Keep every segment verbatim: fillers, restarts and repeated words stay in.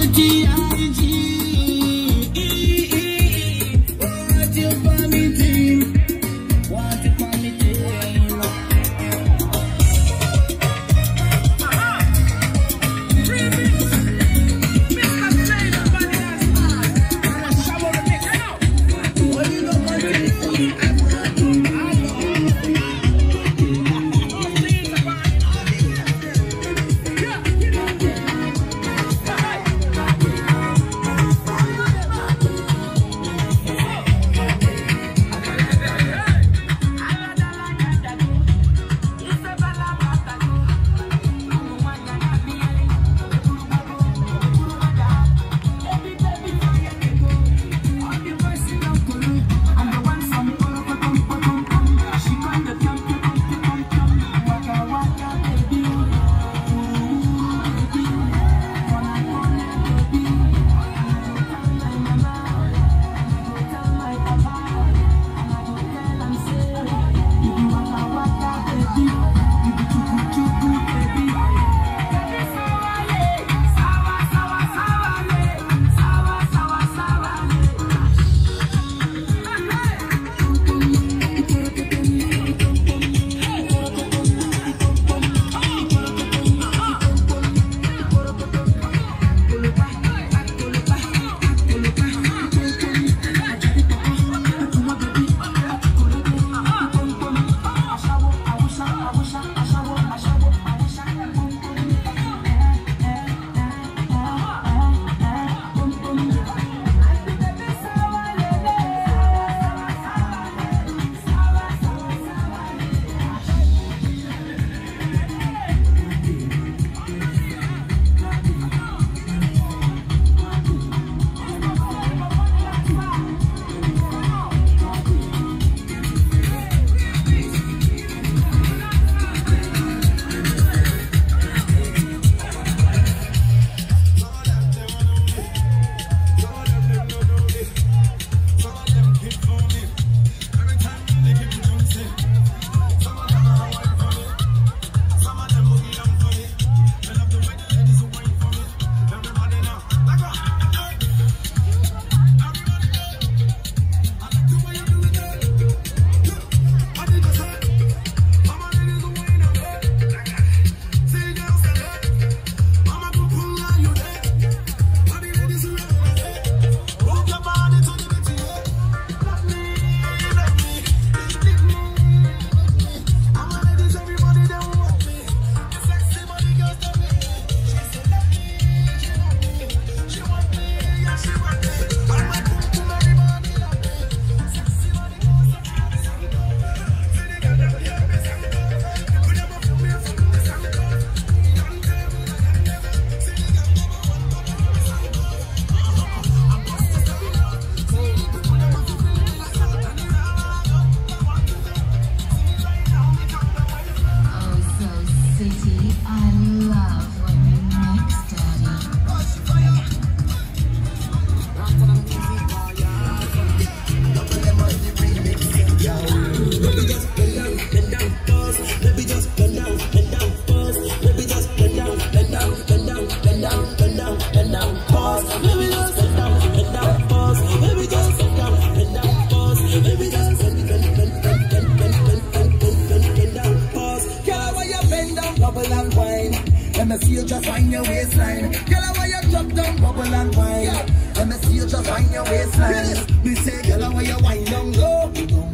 me see you just find your waistline. Girl, I want you drop down, bubble and wine. Let me see you just find your waistline. Me say, girl, I want you wine down low.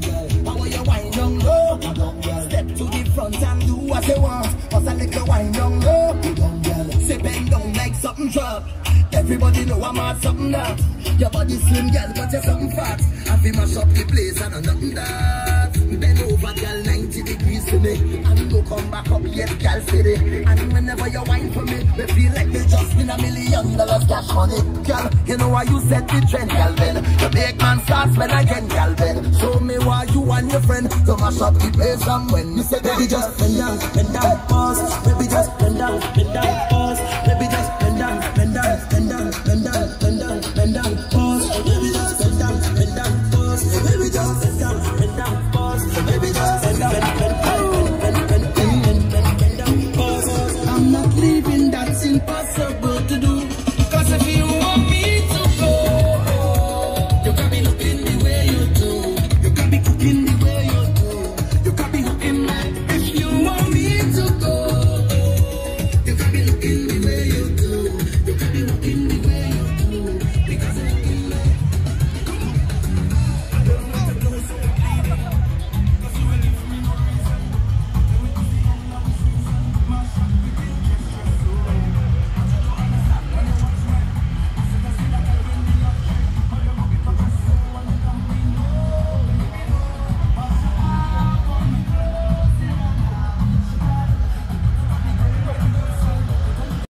I want you wine down low. Step to the front and do what you want. Cause I like you wine down low. Say bend down like something drop. Everybody know I'm at something that. Your body slim, girl, but you're something fat. I feel mash up the place and I'm nothing that. Bend over, girl, ninety degrees to me. And go come back up yet, girl, steady. And whenever you whine for me, we feel like they just win a million dollars cash money. Girl, you know why you set the trend, girl, Ben. You make man start spend again, girl, Ben. Show me why you and your friend to mash up the place and when you say, baby, just bend down, bend down, pause. Baby, just bend down, bend down, pause.